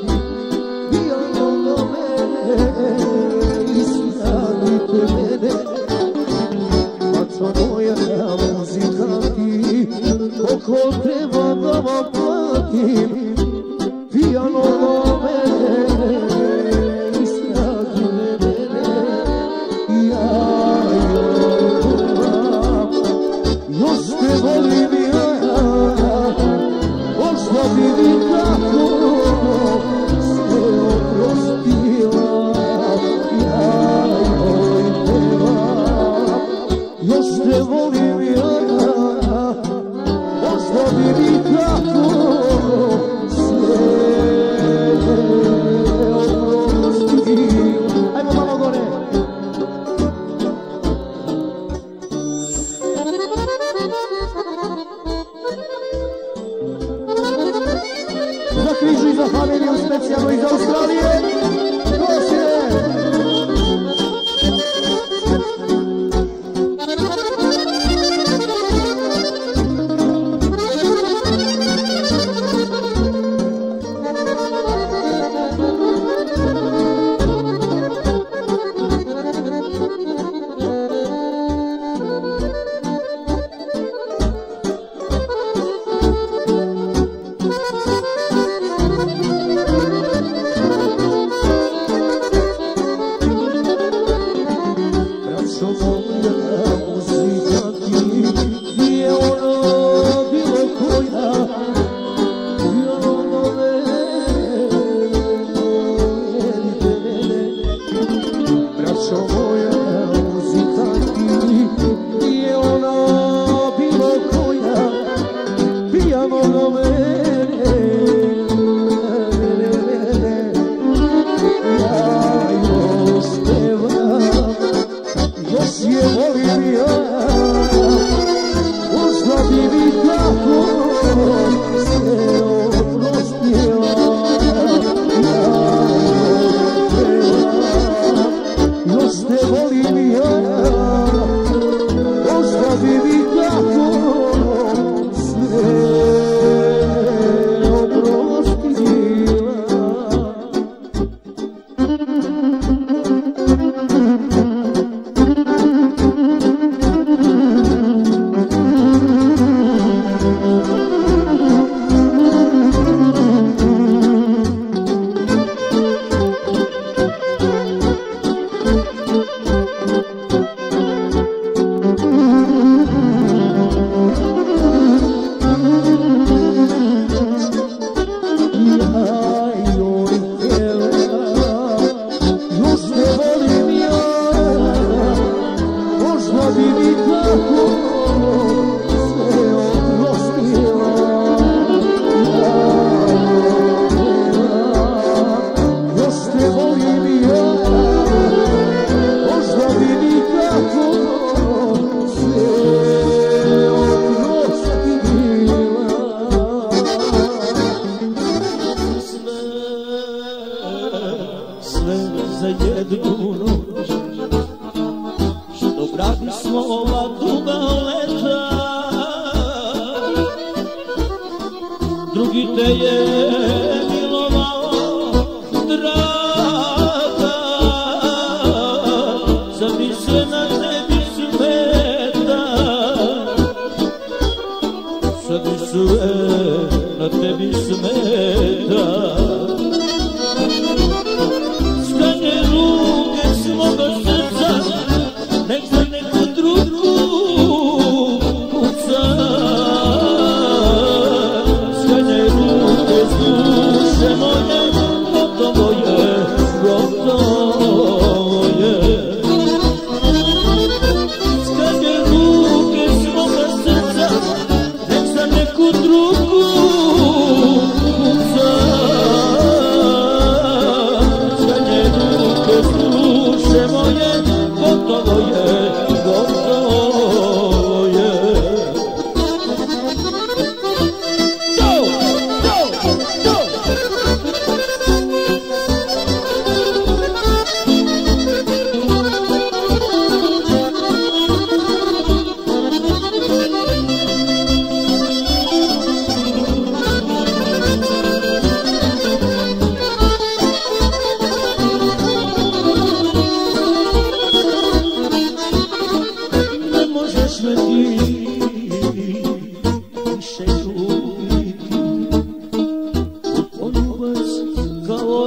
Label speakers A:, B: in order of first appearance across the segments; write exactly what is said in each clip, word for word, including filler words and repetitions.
A: Ruge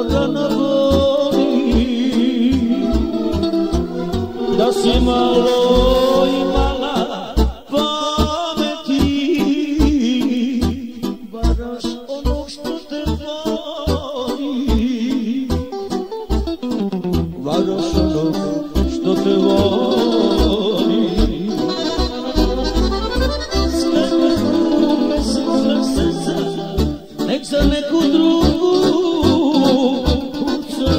A: rana boli, da si malo imala pameti, varaš ono što te voli, varaš ono što te voli. Nek za neku drugu kuca,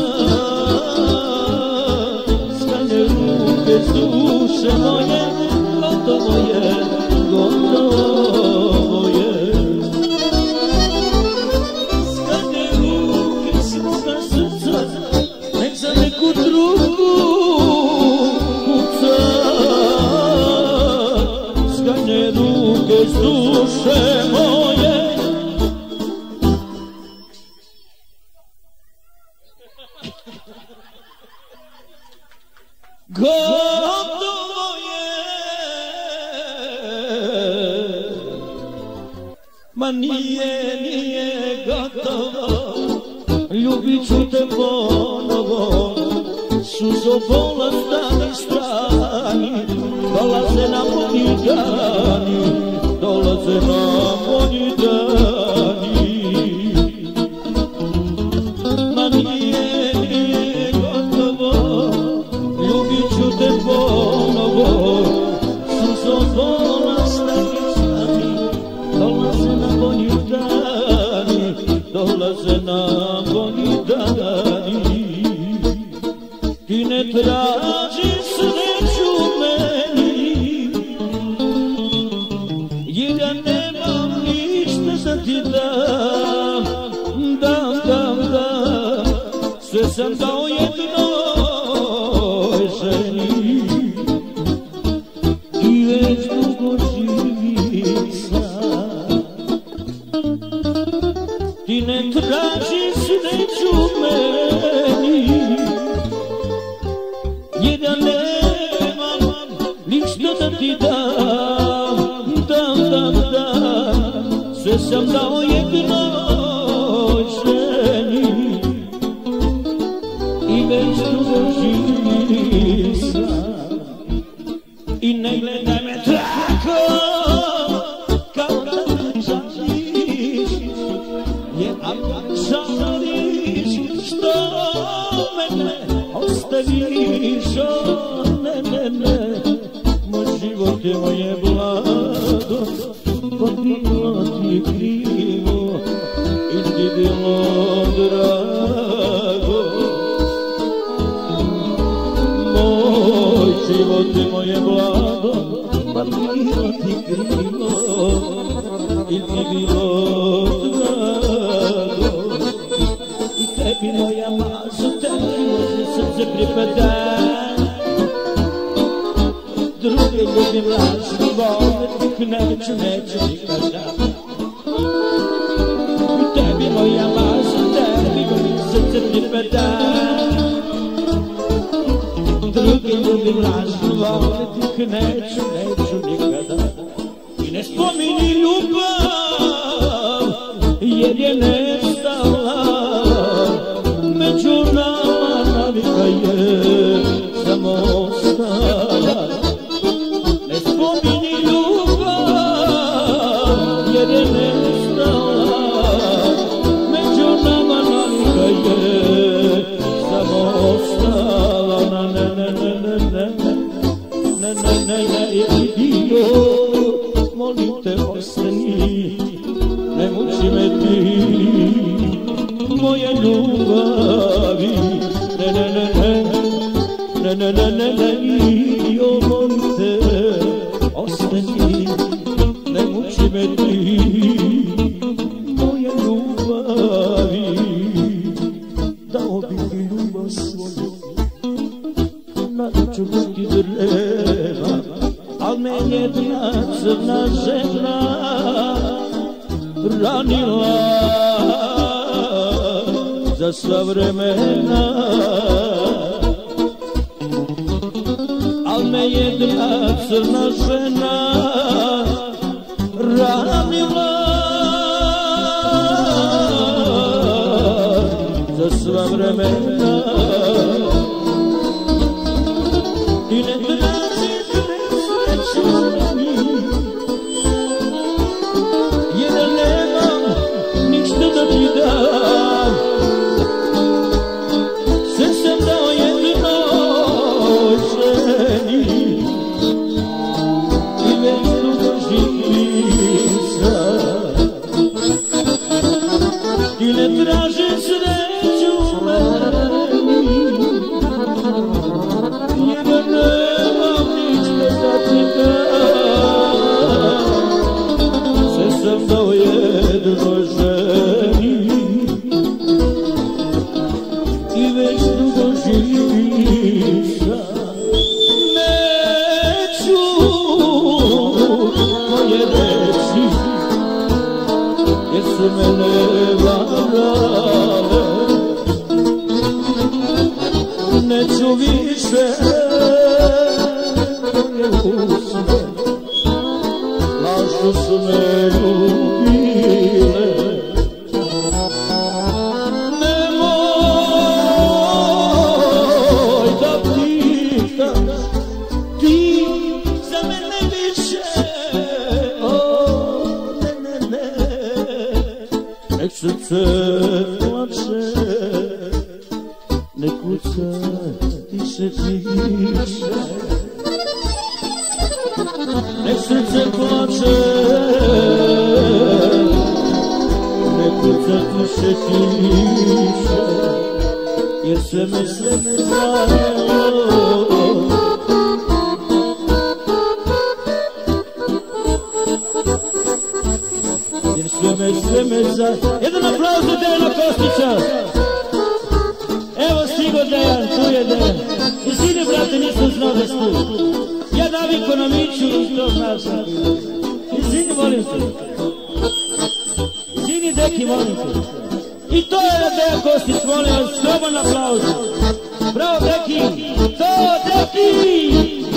A: skanje ruke s duše moje, gotovo je, gotovo je. Skanje ruke s moga srca, nek za neku drugu kuca, skanje ruke s duše moje. Gotovo je, ma nije, nije gotovo, ljubit ću te ponovo, suzo bola stani strani, dolaze nam bolji dani, dolaze nam bolji dani. Ma nije, nije gotovo, ljubit ću te ponovo, suzo bola stani strani, dolaze nam bolji dani, dolaze nam bolji dani. Ti ne traži sreću meni, jer ja nemam ništa da ti dam, dam, dam, dam, sve sam dao jednoj ženi i već dugo živim sam. Ti ne traži sreću meni, jer ja nemam ništa da ti dam, dam, dam, dam, sve sam dao jednoj ženi i već dugo živim sam. I ne gledaj me tako kao da me žališ, jer ako žališ što mene ostaviš, o ne, ne, ne, moj život je moje blago, pa bilo ti krivo i ti bilo drago. Moj život je moje blago, pa bilo ti krivo i ti bilo drago. I tebi moja mazo, tebi moje srce pripada, druge ljubim lažni, volit ih neću, neću nikada. I tebi moja mazo, tebi moje srce pripada, druge ljubim lažni, volit ih neću, neću nikada. I ne spomini ljubav, jer je nestala, među nama navika je samo ostala. Ne spomini ljubav, jer je nestala, među nama navika je samo ostala. Na ne, ne, ne, ne, ne, ne, ne, ne, ne, idio, molim te ostani, ne muči me ti, moje ljubavi. Ne, ne, ne, ne, ne, ne, ne, ne, ne, idio, molim te ostani, ne muči me ti, moje ljubavi. Dao bi ti ljubav svoju, na čuti dreva, al me jedna crna žena ranila za sva vremena. Al me jedna crna žena ranila za sva vremena i ne tražiš nesreću jer nemam ništa da ti dam. Sve sam dao jednoj ženi i već dugo živim sam. I ne tražim sreću meni jer nemam ništa da ti dam. Sve sam dao jednoj ženi i već dugo živim sam. Neću moje reći jer su mene varale, neću više moje usne, lažno su me ljubile. Nemoj da pitaš ti za mene više, o ne, ne, ne. Nek srce plače, nek kuca tiše, tiše. Nek srce plače, nek kuca tiše, tiše. Jer sve me, sve me zanelo. Jer sve me, sve me za... Jedan aplauz za Dejana Kostića. Evo stigo Dejan, tu je Dejan. Izvini brate, nisam znao da stu. Ja naviko na Miću i to znaš. Izvini, molim te. Izvini, deki, molim te. I to je da Dejan Kostić, molim vas, slobodan aplauz. Bravo, deki. To, deki!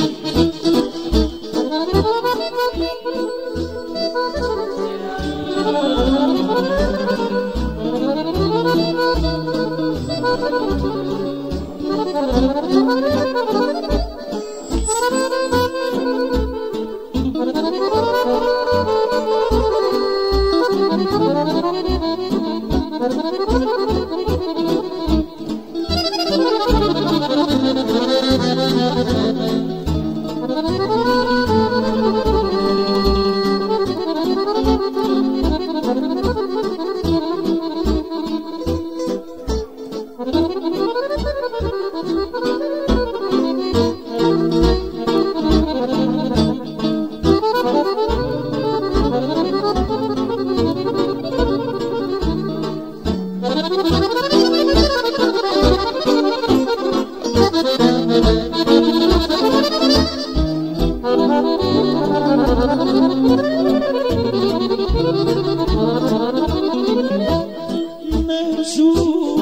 A: Neću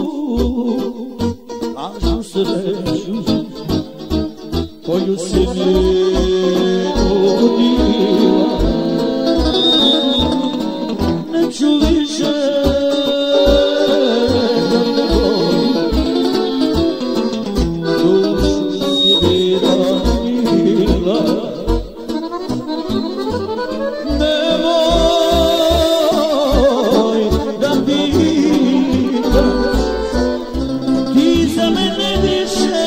A: lažnu sreću koju si mi nudila, neću više da te volim, dušu si mi ranila. Nemoj da pitaš ti za mene više,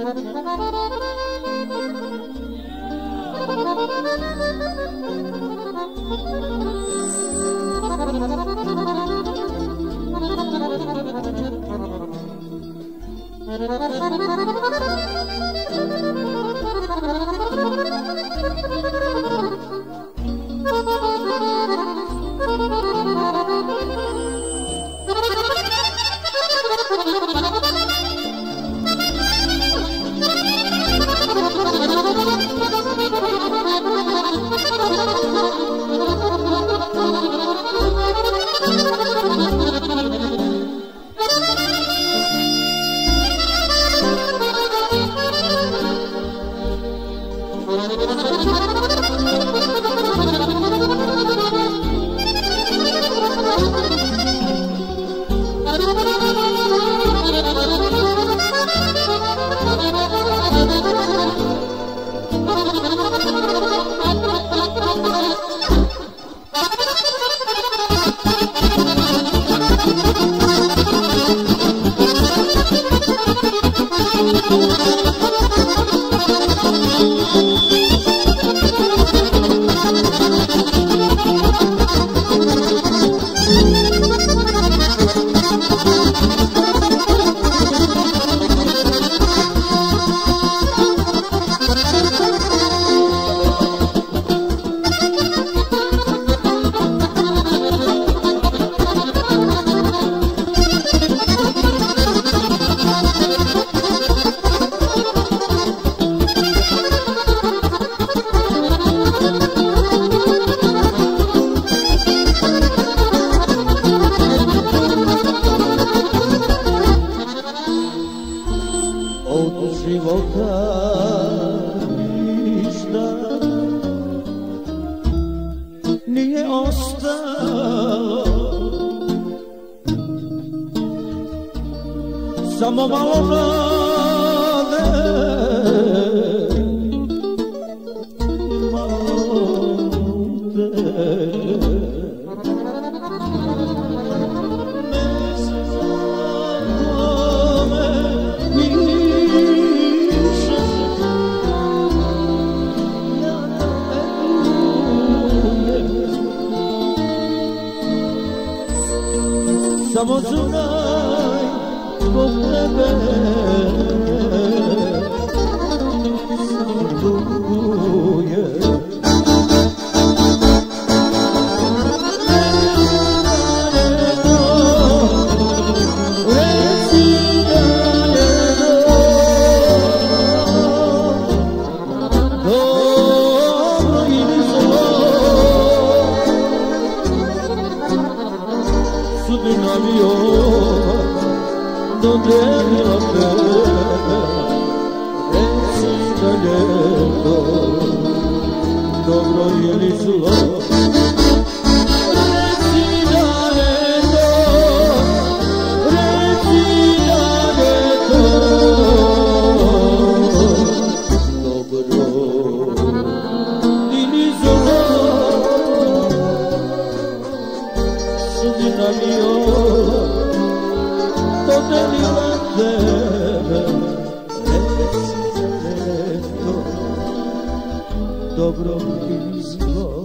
A: Samo malo nade, malo te. Ne znamo me više, ja ne verujem. Samo znaj zbog tebe sam tugujem. Sudbina mi dodijelila tebe, reci da je to dobro ili zlo. Reci da je to, reci da je to dobro ili zlo. Sudbina mi dodijelila tebe, reci da je to dobro ili zlo.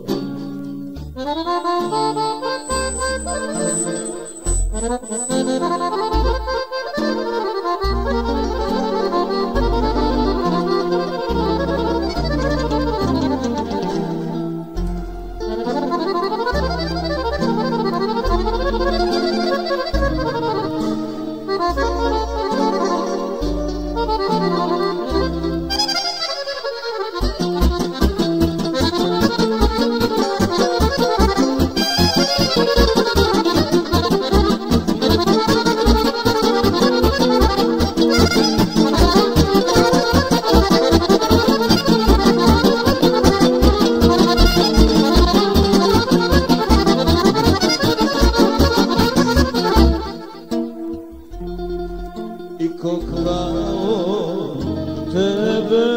A: Iko kao tebe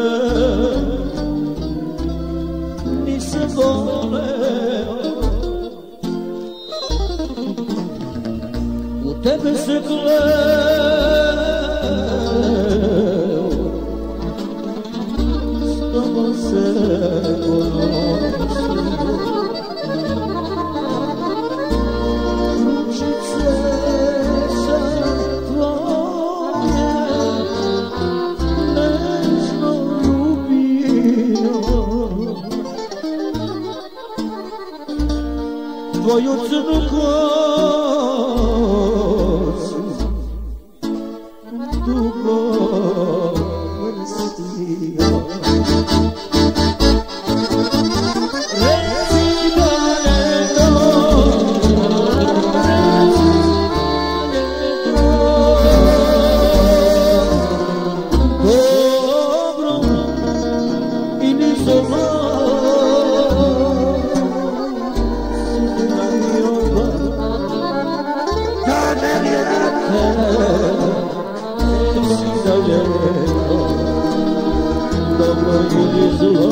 A: nisam voleo, u tebe se kleo, Tvoju crnu kosu dugo vrstio. Reci da je to, reci da je to dobro ili zlo. Dobro ili zlo.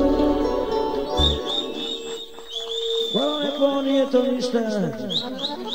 A: Hvala lepo, nije to ništa.